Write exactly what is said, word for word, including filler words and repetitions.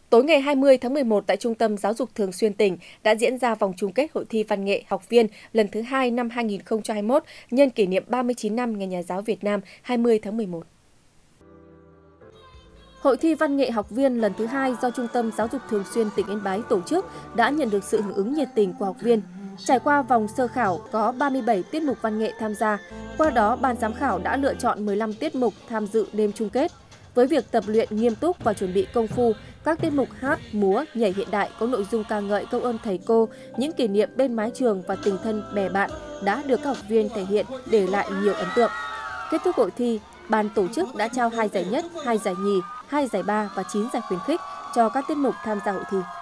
Tối ngày hai mươi tháng mười một tại Trung tâm Giáo dục Thường xuyên tỉnh đã diễn ra vòng chung kết hội thi văn nghệ học viên lần thứ hai năm hai nghìn không trăm hai mươi mốt nhân kỷ niệm ba mươi chín năm Ngày Nhà giáo Việt Nam hai mươi tháng mười một. Hội thi văn nghệ học viên lần thứ hai do Trung tâm Giáo dục Thường xuyên tỉnh Yên Bái tổ chức đã nhận được sự hưởng ứng nhiệt tình của học viên. Trải qua vòng sơ khảo có ba mươi bảy tiết mục văn nghệ tham gia, qua đó ban giám khảo đã lựa chọn mười lăm tiết mục tham dự đêm chung kết. Với việc tập luyện nghiêm túc và chuẩn bị công phu, các tiết mục hát, múa, nhảy hiện đại có nội dung ca ngợi công ơn thầy cô, những kỷ niệm bên mái trường và tình thân bè bạn đã được các học viên thể hiện để lại nhiều ấn tượng. Kết thúc hội thi, ban tổ chức đã trao hai giải nhất, hai giải nhì, hai giải ba và chín giải khuyến khích cho các tiết mục tham gia hội thi.